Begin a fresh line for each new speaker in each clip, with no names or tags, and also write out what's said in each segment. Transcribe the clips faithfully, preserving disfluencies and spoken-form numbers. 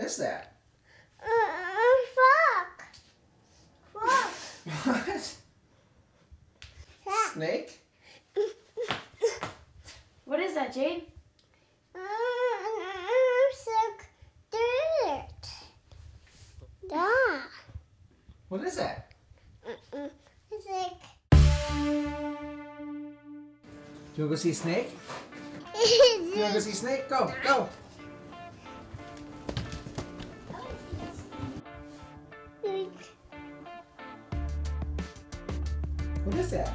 is that?
Uh, frog. Frog.
What? Snake?
What is that, Jade?
It's like dirt. Yeah.
What is that?
Mm-mm. It's like.
You wanna go see Snake? You wanna go see Snake? Go, go. What is that?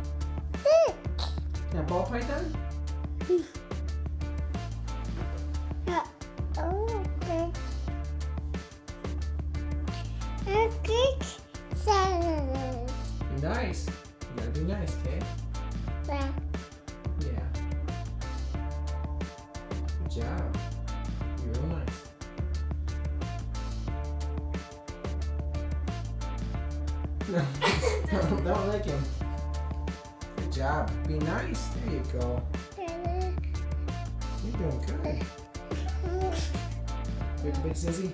That ball python?
Yeah. Oh, okay. A cake salad.
Be nice. You gotta be nice, okay?
Yeah.
Yeah. Good job. You're real nice. No, no, don't lick him. Good job. Be nice. There you go. You're doing good. Big, big sissy.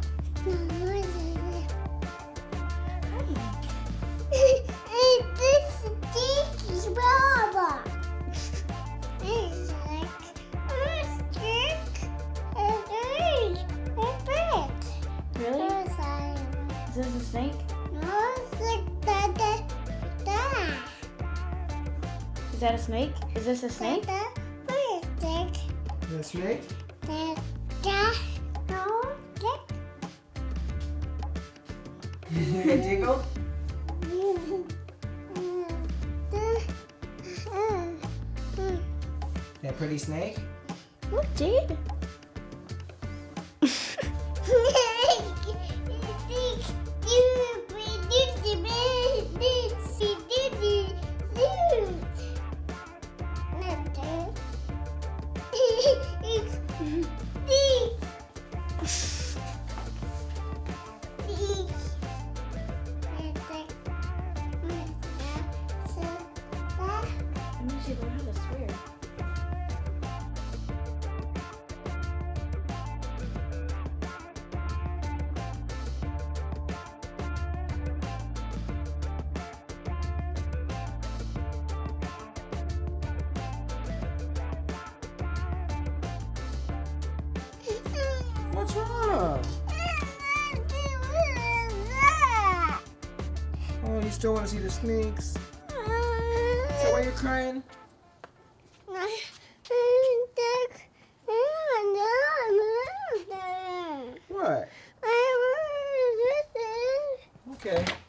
It's sticky robot. It's like a stick. It's a bird.
Really?
It's like
Is this a snake?
no, it's like that, that, that.
Is that a snake? Is this a snake?
That, that, stick.
Is that a snake?
That, that, no, that.
Diggle? That pretty snake?
Look, Jade. I mean, she learned how to swear.
What's wrong? Oh, you still want to see the snakes? Is that why you're crying? What? Okay.